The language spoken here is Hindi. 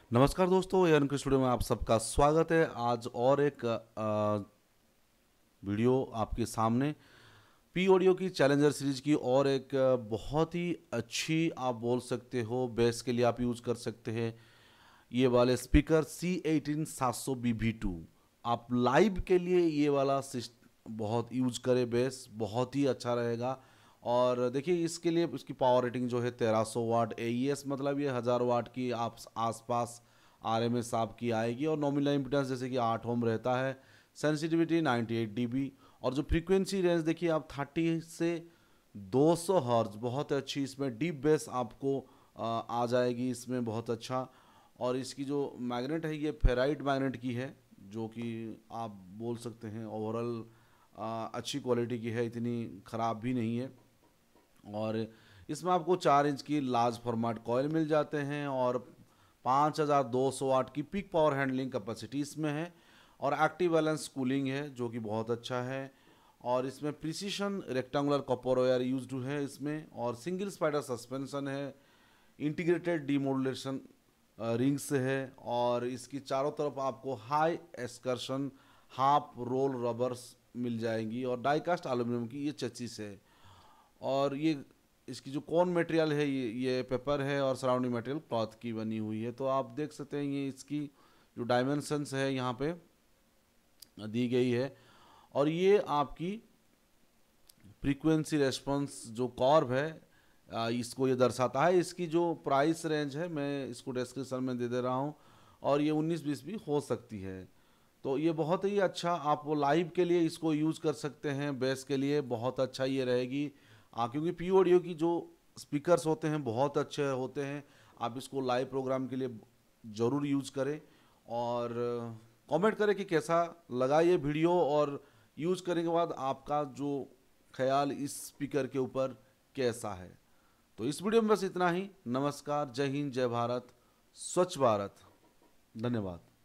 नमस्कार दोस्तों, एयरन के स्टूडियो में आप सबका स्वागत है। आज और एक वीडियो आपके सामने पी ऑडियो की चैलेंजर सीरीज की और एक बहुत ही अच्छी आप बोल सकते हो बेस के लिए आप यूज कर सकते हैं ये वाले स्पीकर C18 700BV2। आप लाइव के लिए ये वाला बहुत यूज करें, बेस बहुत ही अच्छा रहेगा। और देखिए इसके लिए इसकी पावर रेटिंग जो है 1300 वाट AES, मतलब ये 1000 वाट की आप आसपास RMS आपकी आएगी। और नॉमिनल इम्पिडेंस जैसे कि 8 ओम रहता है। Sensitivity 98 dB। और जो फ्रीक्वेंसी रेंज देखिए आप 30 से 200 हर्ट्ज, बहुत अच्छी इसमें डीप बेस आपको आ जाएगी इसमें, बहुत अच्छा। और इसकी जो मैग्नेट है ये फेराइट मैग्नेट की है, जो कि आप बोल सकते हैं ओवरऑल अच्छी क्वालिटी की है, इतनी ख़राब भी नहीं है। और इसमें आपको 4 इंच की लार्ज फॉर्मेट कॉयल मिल जाते हैं और 5200 वाट की पीक पावर हैंडलिंग कैपेसिटी इसमें है। और एक्टिव बैलेंस कूलिंग है जो कि बहुत अच्छा है। और इसमें precision rectangular copper wire used है इसमें, और सिंगल स्पाइडर सस्पेंशन है, इंटीग्रेटेड डीमोडुलेशन रिंग्स है। और इसकी चारों तरफ आपको high excursion half roll rubbers मिल जाएंगी और डाइकास्ट एल्यूमिनियम की ये चचिस है। और ये इसकी जो कौन मटेरियल है ये पेपर है और सराउंडिंग मटेरियल क्लॉथ की बनी हुई है। तो आप देख सकते हैं ये इसकी जो डायमेंशंस है यहाँ पे दी गई है। और ये आपकी फ्रीक्वेंसी रेस्पॉन्स जो कॉर्व है इसको ये दर्शाता है। इसकी जो प्राइस रेंज है मैं इसको डिस्क्रिप्शन में दे दे रहा हूँ, और ये 19-20 भी हो सकती है। तो ये बहुत ही अच्छा, आप वो लाइव के लिए इसको यूज़ कर सकते हैं, बेस के लिए बहुत अच्छा ये रहेगी। क्योंकि पी ऑडियो की जो स्पीकर्स होते हैं बहुत अच्छे होते हैं। आप इसको लाइव प्रोग्राम के लिए ज़रूर यूज़ करें। और कमेंट करें कि कैसा लगा ये वीडियो, और यूज़ करने के बाद आपका जो ख्याल इस स्पीकर के ऊपर कैसा है। तो इस वीडियो में बस इतना ही। नमस्कार, जय हिंद, जय भारत, स्वच्छ भारत। धन्यवाद।